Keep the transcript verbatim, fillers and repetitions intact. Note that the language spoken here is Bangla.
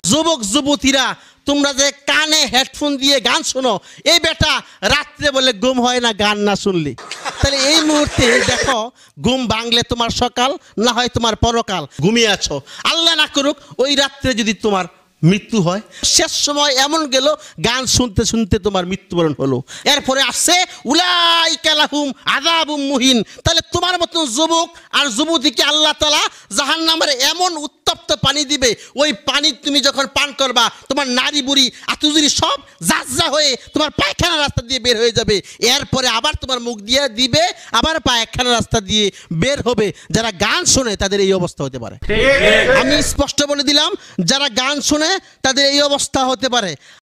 যুবক যুবতীরা তোমরা যে কানে হেডফোন দিয়ে গান শোনো, এই বেটা রাত্রে বলে ঘুম হয় না গান না শুনলি। তাহলে এই মুহূর্তে দেখো, ঘুম ভাঙলে তোমার সকাল, না হয় তোমার পরকাল। ঘুমিয়ে আছো, আল্লাহ না করুক ওই রাত্রে যদি তোমার মৃত্যু হয়, শেষ সময় এমন গেল গান শুনতে শুনতে তোমার মৃত্যুবরণ হলো। এরপরে আসছে উলাইকা লাহুম আযাবুম মুহিন। তাহলে তোমার মতন যুবক আর যুবতীকে আল্লাহ তাআলা জাহান্নামের এমন উত্তপ্ত পানি দিবে, ওই পানি তুমি যখন পান করবা তোমার নারী বুড়ি আতুজুরি সব জাজা হয়ে তোমার পায়খানা রাস্তা দিয়ে বের হয়ে যাবে। এরপরে আবার তোমার মুখ দিয়ে দিবে, আবার পায়খানা রাস্তা দিয়ে বের হবে। যারা গান শোনে তাদের এই অবস্থা হতে পারে। আমি স্পষ্ট বলে দিলাম, যারা গান শোনে তাদের এই অবস্থা হতে পারে।